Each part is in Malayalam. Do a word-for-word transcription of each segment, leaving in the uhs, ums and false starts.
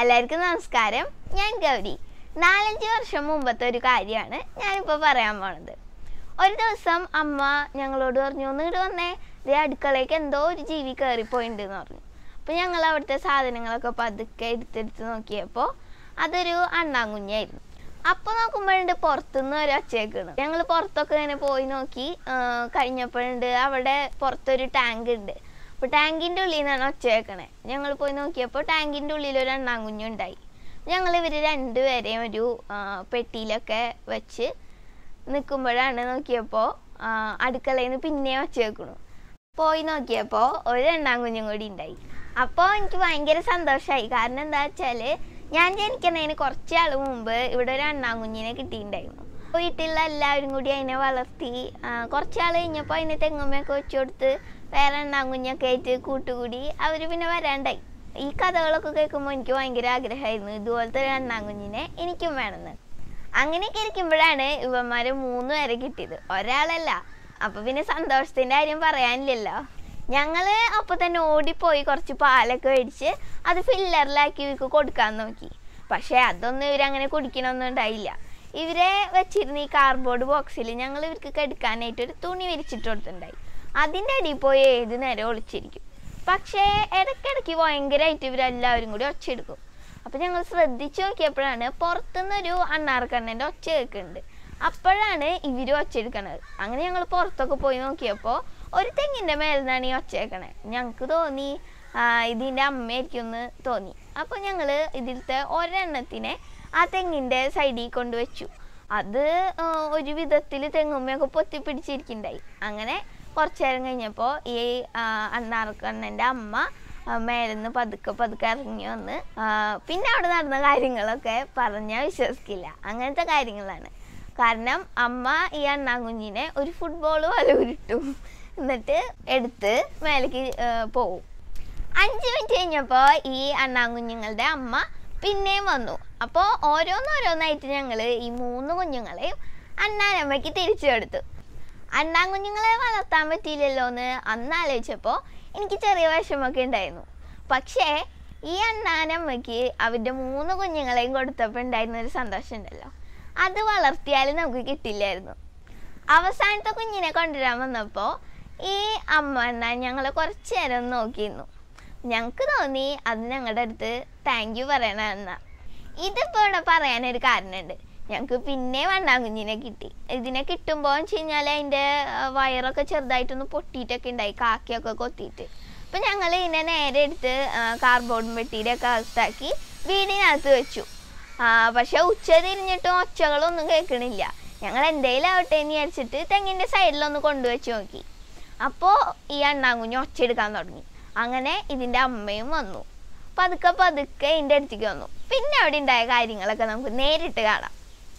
എല്ലാവർക്കും നമസ്കാരം. ഞാൻ ഗൗരി. നാലഞ്ച് വർഷം മുമ്പത്തെ ഒരു കാര്യമാണ് ഞാനിപ്പോൾ പറയാൻ പോണത്. ഒരു ദിവസം അമ്മ ഞങ്ങളോട് പറഞ്ഞു, ഒന്ന് ഇങ്ങോട്ട് വന്നേ, ഇതേ അടുക്കളയ്ക്ക് എന്തോ ഒരു ജീവി കയറിപ്പോയിണ്ടെന്ന് പറഞ്ഞു. അപ്പോൾ ഞങ്ങൾ അവിടുത്തെ സാധനങ്ങളൊക്കെ പതുക്കെ എടുത്തെടുത്ത് നോക്കിയപ്പോൾ അതൊരു അണ്ണാങ്കുഞ്ഞായിരുന്നു. അപ്പോൾ നോക്കുമ്പോഴുണ്ട് പുറത്തുനിന്ന് ഒരു ഒച്ചയൊക്കെയാണ്. ഞങ്ങൾ പുറത്തൊക്കെ ഇങ്ങനെ പോയി നോക്കി കഴിഞ്ഞപ്പോഴുണ്ട് അവിടെ പുറത്തൊരു ടാങ്ക് ഉണ്ട്. അപ്പോൾ ടാങ്കിൻ്റെ ഉള്ളിൽ നിന്നാണ് ഒച്ച കേൾക്കണേ. ഞങ്ങൾ പോയി നോക്കിയപ്പോൾ ടാങ്കിൻ്റെ ഉള്ളിൽ ഒരു അണ്ണാങ്കുഞ്ഞുണ്ടായി. ഞങ്ങൾ ഇവർ രണ്ടുപേരെയും ഒരു പെട്ടിയിലൊക്കെ വെച്ച് നിൽക്കുമ്പോഴാണ് നോക്കിയപ്പോൾ അടുക്കളയിൽ നിന്ന് പിന്നെയും ഒച്ച കേൾക്കണു. പോയി നോക്കിയപ്പോൾ ഒരു അണ്ണാങ്കുഞ്ഞും കൂടി ഉണ്ടായി. അപ്പോൾ എനിക്ക് ഭയങ്കര സന്തോഷമായി. കാരണം എന്താ വെച്ചാൽ ഞാൻ ജനിക്കുന്നതിന് കുറച്ച് ആൾ മുമ്പ് ഇവിടെ ഒരു അണ്ണാങ്കുഞ്ഞിനെ കിട്ടിയിട്ടുണ്ടായിരുന്നു. വീട്ടിലുള്ള എല്ലാവരും കൂടി അതിനെ വളർത്തി കുറച്ചാൾ കഴിഞ്ഞപ്പോൾ അതിനെ തെങ്ങുമ്മയൊക്കെ വെച്ച് കൊടുത്ത് വേറെ അണ്ണാങ്കുഞ്ഞൊക്കെ ആയിട്ട് കൂട്ടുകൂടി അവർ പിന്നെ വരാണ്ടായി. ഈ കഥകളൊക്കെ കേൾക്കുമ്പോൾ എനിക്ക് ഭയങ്കര ആഗ്രഹമായിരുന്നു ഇതുപോലത്തെ ഒരു അണ്ണാങ്കുഞ്ഞിനെ എനിക്കും വേണമെന്ന്. അങ്ങനെയൊക്കെ ഇരിക്കുമ്പോഴാണ് ഇവന്മാർ മൂന്ന് പേരെ കിട്ടിയത്, ഒരാളല്ല. അപ്പോൾ പിന്നെ സന്തോഷത്തിൻ്റെ കാര്യം പറയാനില്ലല്ലോ. ഞങ്ങൾ അപ്പോൾ തന്നെ ഓടിപ്പോയി കുറച്ച് പാലൊക്കെ മേടിച്ച് അത് ഫില്ലറിലാക്കി ഇവർക്ക് കൊടുക്കാൻ നോക്കി. പക്ഷേ അതൊന്നും ഇവരങ്ങനെ കുടിക്കണമൊന്നും ഉണ്ടായില്ല. ഇവരെ വെച്ചിരുന്ന ഈ കാർഡ്ബോർഡ് ബോക്സിൽ ഞങ്ങൾ ഇവർക്ക് കെടുക്കാനായിട്ടൊരു തുണി വിരിച്ചിട്ട് കൊടുത്തിട്ടുണ്ടായി. അതിൻ്റെ അടിയിൽ പോയി ഏത് നേരം ഒളിച്ചിരിക്കും. പക്ഷേ ഇടയ്ക്കിടയ്ക്ക് ഭയങ്കരമായിട്ട് ഇവരെല്ലാവരും കൂടി ഒച്ചയെടുക്കും. അപ്പോൾ ഞങ്ങൾ ശ്രദ്ധിച്ച് നോക്കിയപ്പോഴാണ് പുറത്തുനിന്നൊരു അണ്ണാർക്കണ്ണൻ്റെ ഒച്ച കേൾക്കുന്നുണ്ട്. അപ്പോഴാണ് ഇവർ ഒച്ചയെടുക്കണത്. അങ്ങനെ ഞങ്ങൾ പുറത്തൊക്കെ പോയി നോക്കിയപ്പോൾ ഒരു തെങ്ങിൻ്റെ മേലെ നിന്നാണ് ഈ ഒച്ച കേൾക്കണേ. ഞങ്ങൾക്ക് തോന്നി ഇതിൻ്റെ അമ്മയായിരിക്കും എന്ന് തോന്നി. അപ്പോൾ ഞങ്ങൾ ഇതിലത്തെ ഒരെണ്ണത്തിനെ ആ തെങ്ങിൻ്റെ സൈഡിൽ കൊണ്ടുവച്ചു. അത് ഒരു വിധത്തിൽ തെങ്ങുമ്മയൊക്കെ പൊത്തിപ്പിടിച്ചിരിക്കുന്നുണ്ടായി. അങ്ങനെ കുറച്ചു നേരം കഴിഞ്ഞപ്പോൾ ഈ അണ്ണാർക്കണ്ണൻ്റെ അമ്മ മേലെന്ന് പതുക്കെ പതുക്കെ ഇറങ്ങി വന്ന് പിന്നെ അവിടെ നടന്ന കാര്യങ്ങളൊക്കെ പറഞ്ഞാൽ വിശ്വസിക്കില്ല. അങ്ങനത്തെ കാര്യങ്ങളാണ്. കാരണം അമ്മ ഈ അണ്ണാങ്കുഞ്ഞിനെ ഒരു ഫുട്ബോൾ പോലെ ഉരുട്ടും, എന്നിട്ട് എടുത്ത് മേലേക്ക് പോവും. അഞ്ച് മിനിറ്റ് കഴിഞ്ഞപ്പോൾ ഈ അണ്ണാങ്കുഞ്ഞുങ്ങളുടെ അമ്മ പിന്നെയും വന്നു. അപ്പോൾ ഓരോന്നോരോന്നായിട്ട് ഞങ്ങൾ ഈ മൂന്ന് കുഞ്ഞുങ്ങളെയും അണ്ണാനമ്മയ്ക്ക് തിരിച്ചു കൊടുത്തു. അണ്ണാങ്കുഞ്ഞുങ്ങളെ വളർത്താൻ പറ്റിയില്ലല്ലോ എന്ന് അന്ന് ആലോചിച്ചപ്പോൾ എനിക്ക് ചെറിയ വിഷമമൊക്കെ ഉണ്ടായിരുന്നു. പക്ഷേ ഈ അണ്ണാനമ്മയ്ക്ക് അവരുടെ മൂന്ന് കുഞ്ഞുങ്ങളെയും കൊടുത്തപ്പോൾ ഉണ്ടായിരുന്നൊരു സന്തോഷം ഉണ്ടല്ലോ, അത് വളർത്തിയാലും നമുക്ക് കിട്ടില്ലായിരുന്നു. അവസാനത്തെ കുഞ്ഞിനെ കൊണ്ടുവരാൻ വന്നപ്പോൾ ഈ അമ്മ അണ്ണാൻ ഞങ്ങളെ കുറച്ച് നേരം നോക്കിയിരുന്നു. ഞങ്ങൾക്ക് തോന്നി അത് ഞങ്ങളുടെ അടുത്ത് താങ്ക് യു പറയണമെന്നാ. ഇതിപ്പോൾ ഇവിടെ പറയാനൊരു കാരണമുണ്ട്. ഞങ്ങൾക്ക് പിന്നെ അണ്ണാങ്കുഞ്ഞിനെ കിട്ടി. ഇതിനെ കിട്ടുമ്പോൾ വെച്ച് കഴിഞ്ഞാൽ അതിൻ്റെ വയറൊക്കെ ചെറുതായിട്ടൊന്ന് പൊട്ടിയിട്ടൊക്കെ ഉണ്ടായി, കാക്കയൊക്കെ കൊത്തിയിട്ട്. അപ്പം ഞങ്ങൾ ഇതിനെ നേരെ എടുത്ത് കാർഡ്ബോർഡ് പെട്ടിയിലൊക്കെ അകത്താക്കി വീടിനകത്ത് വെച്ചു. പക്ഷെ ഉച്ച തിരിഞ്ഞിട്ടും ഒച്ചകളൊന്നും കേൾക്കണില്ല. ഞങ്ങൾ എന്തെങ്കിലും ആവട്ടെ എന്ന് വിചാരിച്ചിട്ട് തെങ്ങിൻ്റെ സൈഡിലൊന്ന് കൊണ്ടുവച്ച് നോക്കി. അപ്പോൾ ഈ അണ്ണാങ്കുഞ്ഞ് ഒച്ചയെടുക്കാൻ തുടങ്ങി. അങ്ങനെ ഇതിൻ്റെ അമ്മയും വന്നു. പതുക്കെ പതുക്കെ ഇതിൻ്റെ അടുത്തേക്ക് വന്നു. പിന്നെ അവിടെ ഉണ്ടായ കാര്യങ്ങളൊക്കെ നമുക്ക് നേരിട്ട് കാണാം.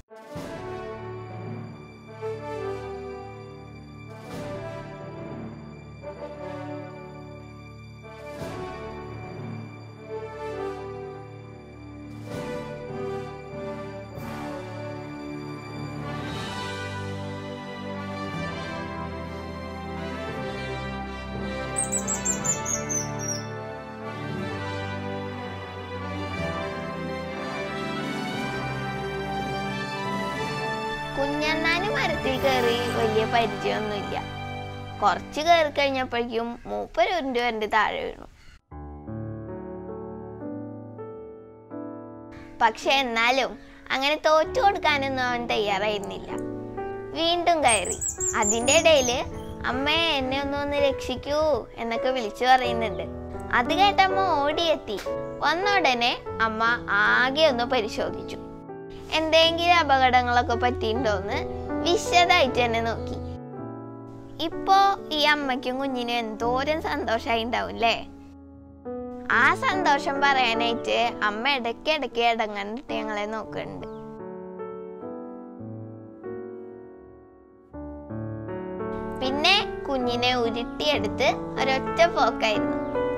കുഞ്ഞണ്ണാന് മരത്തിൽ കയറി വലിയ പരിചയമൊന്നുമില്ല. കുറച്ച് കയറി കഴിഞ്ഞപ്പോഴേക്കും മൂപ്പര് ഉരുണ്ട് വരണ്ട് താഴെ വീണു. പക്ഷെ എന്നാലും അങ്ങനെ തോറ്റു കൊടുക്കാനൊന്നും അവൻ തയ്യാറായിരുന്നില്ല. വീണ്ടും കയറി. അതിൻ്റെ ഇടയിൽ അമ്മയെ എന്നെ ഒന്ന് ഒന്ന് രക്ഷിക്കൂ എന്നൊക്കെ വിളിച്ചു പറയുന്നുണ്ട്. അത് കേട്ടമ്മ ഓടിയെത്തി. വന്ന ഉടനെ അമ്മ ആകെ ഒന്ന് പരിശോധിച്ചു. എന്തെങ്കിലും അപകടങ്ങളൊക്കെ പറ്റിയിട്ടുണ്ടോന്ന് വിശദമായിട്ട് തന്നെ നോക്കി. ഇപ്പോ ഈ അമ്മയ്ക്കും കുഞ്ഞിനും എന്തോരം സന്തോഷമായി ഉണ്ടാവും അല്ലേ? ആ സന്തോഷം പറയാനായിട്ട് അമ്മ ഇടയ്ക്ക് ഇടയ്ക്ക് ഇടങ്ങണ്ടിട്ട് ഞങ്ങളെ നോക്കുന്നുണ്ട്. പിന്നെ കുഞ്ഞിനെ ഉരുട്ടിയെടുത്ത് ഒരൊറ്റ പോക്കായിരുന്നു.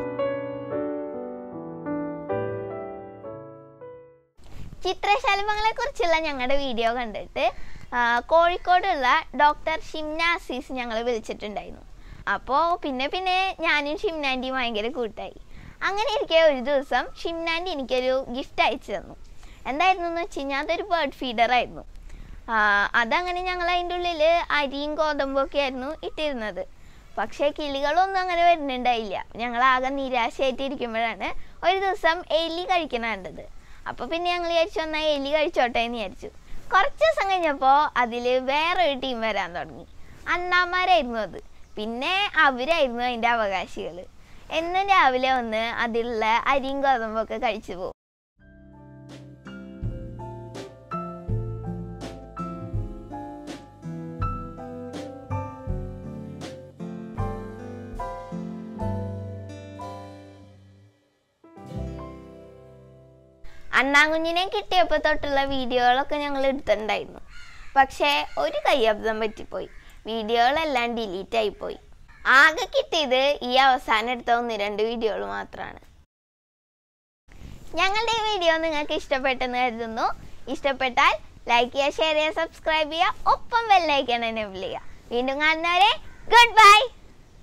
ചിത്രശലഭങ്ങളെ കുറിച്ചുള്ള ഞങ്ങളുടെ വീഡിയോ കണ്ടിട്ട് കോഴിക്കോടുള്ള ഡോക്ടർ ഷിംന അസീസ് ഞങ്ങൾ വിളിച്ചിട്ടുണ്ടായിരുന്നു. അപ്പോൾ പിന്നെ പിന്നെ ഞാനും ഷിംനാൻ്റെയും ഭയങ്കര കൂട്ടായി. അങ്ങനെ ഇരിക്കെ ഒരു ദിവസം ഷിംനാൻറ്റി എനിക്കൊരു ഗിഫ്റ്റ് അയച്ചു തന്നു. എന്തായിരുന്നു എന്ന് വെച്ച് കഴിഞ്ഞാൽ അതൊരു ബേർഡ് ഫീഡറായിരുന്നു. അതങ്ങനെ ഞങ്ങൾ അതിൻ്റെ ഉള്ളിൽ അരിയും ഗോതമ്പും ഒക്കെ ആയിരുന്നു ഇട്ടിരുന്നത്. പക്ഷേ കിളികളൊന്നും അങ്ങനെ വരുന്നുണ്ടായില്ല. ഞങ്ങളാകെ നിരാശയായിട്ടിരിക്കുമ്പോഴാണ് ഒരു ദിവസം എലി കഴിക്കണ കണ്ടത്. അപ്പോൾ പിന്നെ ഞങ്ങൾ വിചാരിച്ചു വന്നാൽ എലി കഴിച്ചോട്ടെ എന്ന് വിചാരിച്ചു. കുറച്ച് ദിവസം കഴിഞ്ഞപ്പോൾ അതിൽ വേറൊരു ടീം വരാൻ തുടങ്ങി. അണ്ണാമാരായിരുന്നു അത്. പിന്നെ അവരായിരുന്നു അതിൻ്റെ അവകാശികൾ. എന്നും രാവിലെ വന്ന് അതിലുള്ള അരിയും ഗോതമ്പൊക്കെ കഴിച്ചു പോകും. അണ്ണാങ്കുഞ്ഞിനെ കിട്ടിയപ്പോൾ തൊട്ടുള്ള വീഡിയോകളൊക്കെ ഞങ്ങൾ എടുത്തിട്ടുണ്ടായിരുന്നു. പക്ഷേ ഒരു കയ്യബദ്ധം പറ്റിപ്പോയി. വീഡിയോകളെല്ലാം ഡിലീറ്റ് ആയിപ്പോയി. ആകെ കിട്ടിയത് ഈ അവസാനം എടുത്ത ഒന്ന് രണ്ട് വീഡിയോകൾ മാത്രമാണ്. ഞങ്ങളുടെ ഈ വീഡിയോ നിങ്ങൾക്ക് ഇഷ്ടപ്പെട്ടെന്ന് കരുതുന്നു. ഇഷ്ടപ്പെട്ടാൽ ലൈക്ക് ചെയ്യുക, ഷെയർ ചെയ്യുക, സബ്സ്ക്രൈബ് ചെയ്യുക, ഒപ്പം ബെൽ ഐക്കൺ എനേബിൾ ചെയ്യുക. വീണ്ടും കാണുന്നവരെ ഗുഡ് ബൈ.